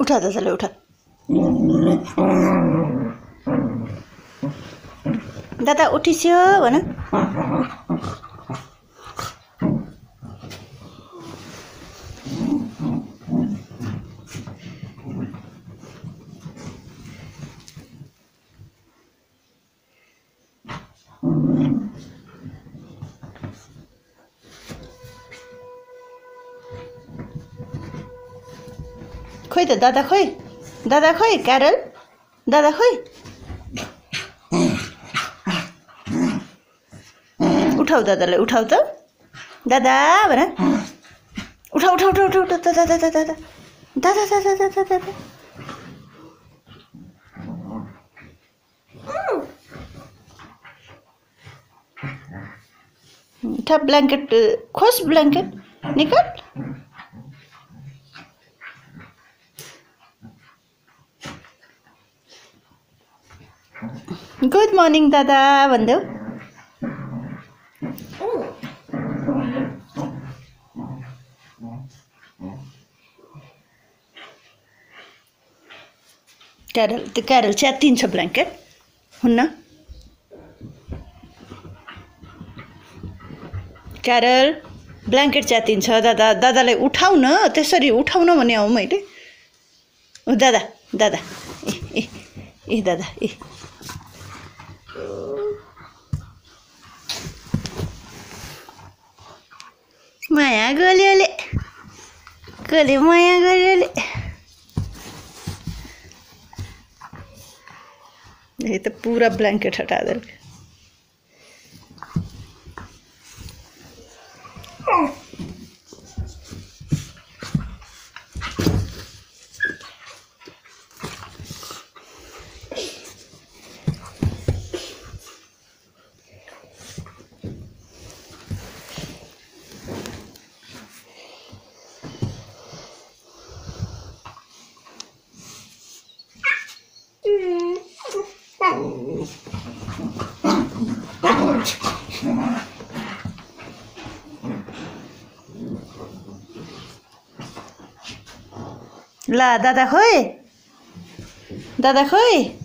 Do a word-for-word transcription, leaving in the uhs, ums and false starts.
उठा दादालाई उठा दादा उठिस्यो भन खोइ त दादा खोइ दादा खोइ क्यारल दादा खोइ उठाउ दादालाई उठाउ त दादा भन उठा उठा उठा उठा उठा दादा दादा दादा दादा दादा दादा दादा उठा ब्ल्याङ्केट खोस ब्ल्याङ्केट निकाल गुड मर्निङ दादा भन्देऊ क्यारल त्यो क्यारल च्यातिन्छ ब्ल्याङ्केट हुन्न क्यारल ब्ल्याङ्केट च्यातिन्छ दादा दादालाई उठाउ न त्यसरी उठाउन भने हौ मैले ओ दादा दादा ए ए ए दादा ए माया गोल्योले गोले माया गोल्योले ये तो पूरा ब्लैंकेट हटा दे ला दादा खोइ दादा खोइ